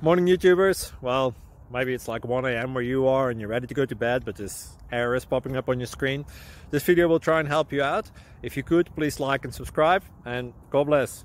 Morning YouTubers. Well, maybe it's like 1 a.m. where you are and you're ready to go to bed, but this error is popping up on your screen. This video will try and help you out. If you could, please like and subscribe, and God bless.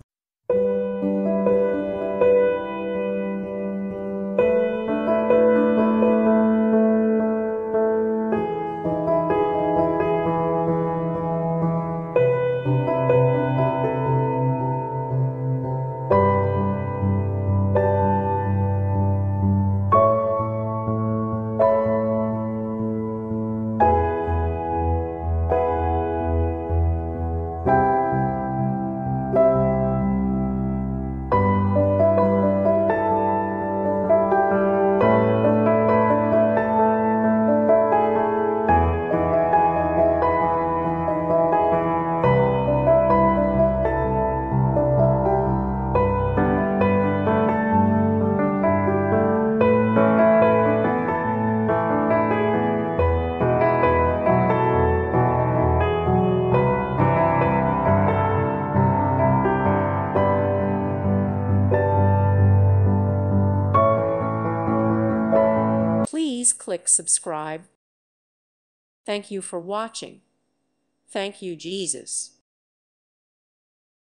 Please click subscribe. Thank you for watching. Thank you, Jesus.